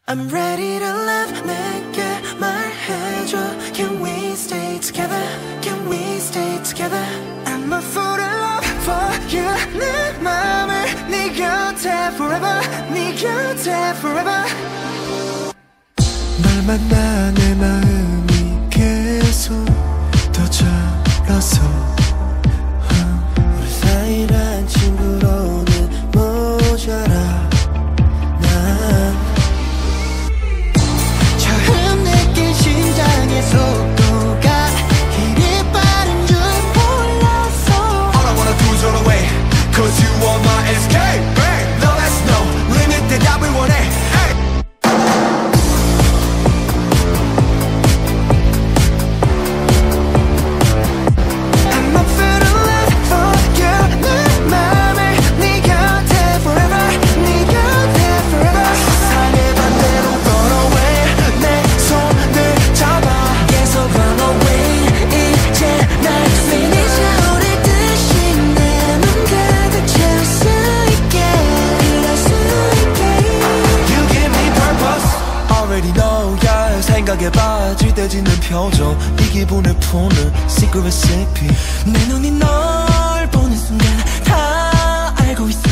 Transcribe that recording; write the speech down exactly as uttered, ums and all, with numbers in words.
I'm ready to love 내게 말해줘 Can we stay together Can we stay together I'm a fool in love for you 내 맘을 네 곁에 forever 네 곁에 forever 널 만나 내 마음이 계속 더 절어서 우리 사이란 친구로는 모자라 처음 느낀 심장의 속도가 이리 빠른 줄 몰랐어 All I wanna do is run away Cause you are my escape babe. No that's no limit 대답을 원해 hey. I'm a fool in love for you 내 맘을 네 곁에 forever 네 곁에 forever 세상의 반대로 run away 내 손을 잡아 계속 run away 이제 날 finish 우리 뜻이 내 맘 가득 채울 수 있게 그럴 수 있게 You give me purpose Already know yeah 생각에 빠질 때 짓는 표정 이 기분을 푸는 secret recipe 내 눈이 널 보는 순간 다 알고 있어